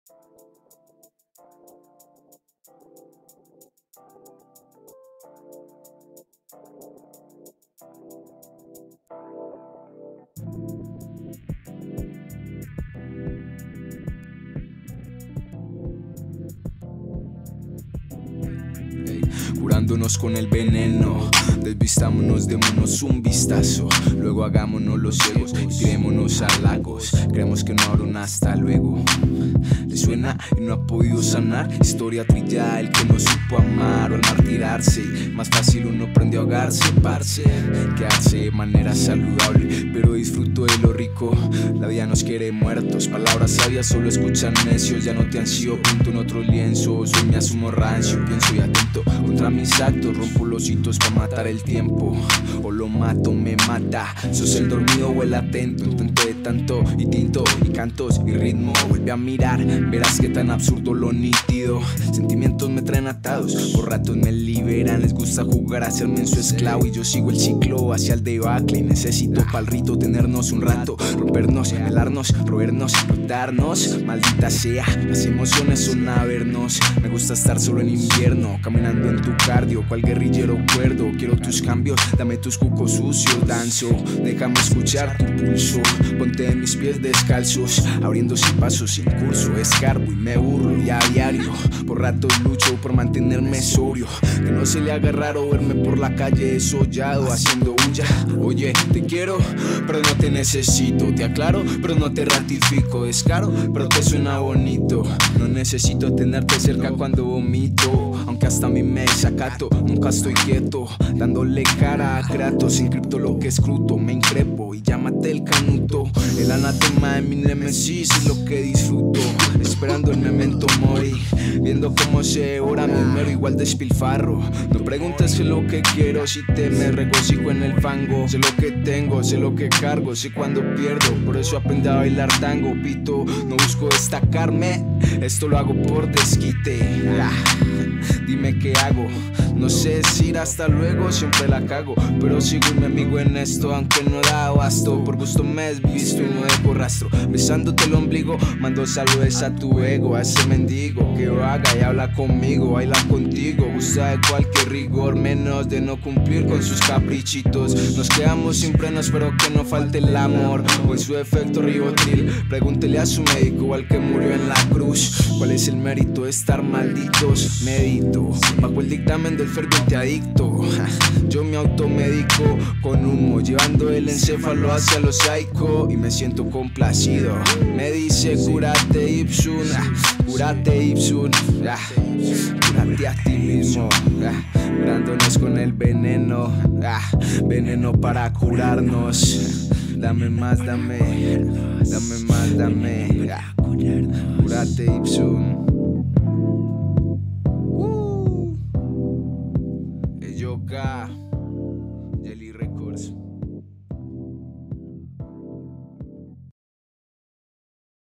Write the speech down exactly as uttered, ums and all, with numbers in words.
Curándonos con el veneno, desvistámonos, démonos un vistazo. Luego hagámonos los ciegos y tirémonos a lagos. Creemos que no habrá un hasta luego. Le suena y no ha podido sanar. Historia trillada, el que no supo amar o al martirarse. Más fácil uno aprendió a ahogarse, parce. Quedarse de manera saludable, pero disfruto de lo rico. La vida nos quiere muertos, palabras sabias solo escuchan necios. Ya no te ansío, pinto en otros lienzos. Hoy me asumo rancio, pienso y atento contra mis actos. Rompo los hitos para matar el tiempo. O lo mato, me mata. Sos el dormido o el atento. Intento de tanto y tinto y cantos y ritmo. Vuelve a mirar, verás que tan absurdo lo nítido. Sentimientos me traen atados, por ratos me liberan. Les gusta jugar a hacerme en su esclavo y yo sigo el ciclo hacia el debacle. Y necesito pa'l rito tenernos un rato, rompernos, velarnos, roernos, rotarnos. Maldita sea, las emociones son a vernos. Me gusta estar solo en invierno, caminando en tu cardio, cual guerrillero cuerdo. Quiero tus cambios, dame tus cucos sucios, danzo. Déjame escuchar tu pulso, ponte en mis pies descalzos, abriendo sin paso, sin curso. Escarbo y me burlo y a diario, por ratos lucho por mantenerme sobrio. Que no se le haga raro verme por la calle desollado, haciendo bulla. Oye, te quiero, pero no te necesito. Te aclaro, pero no te ratifico. Descaro, pero te suena bonito. No necesito tenerte cerca cuando vomito, aunque hasta a mí me desacato. Nunca estoy quieto, dándole cara a Kratos. Encripto lo que escruto, me increpo y llámate el canuto. El anatema de mi némesis es lo que disfruto, esperando el memento mori, viendo cómo se devora mi mero igual despilfarro. No preguntes qué es lo que quiero, si te me regocijo en el fango. Sé lo que tengo, sé lo que cargo, sé cuando pierdo. Por eso aprendí a bailar tango, pito. No busco destacarme, esto lo hago por desquite. Ah, dime qué hago. No sé decir hasta luego, siempre la cago, pero sigo mi amigo en esto, aunque no da abasto. Por gusto me desvisto y no dejo rastro. Besándote el ombligo, mando saludos a tu ego, a ese mendigo que vaga y habla conmigo, baila contigo. Gusta de cualquier rigor, menos de no cumplir con sus caprichitos. Nos quedamos sin frenos, pero que no falte el amor, o en su efecto ribotril. Pregúntele a su médico, al que murió en la cruz, cuál es el mérito de estar malditos. Medito bajo el dictamen del ferviente adicto. Yo me automedico con humo, llevando el encéfalo hacia lo psycho, y me siento complacido. Me dice curate ipsum, curate ipsum, curate a ti mismo, curándonos con el veneno, veneno para curarnos. Dame más, dame, dame más, dame, curate ipsum. Yoga.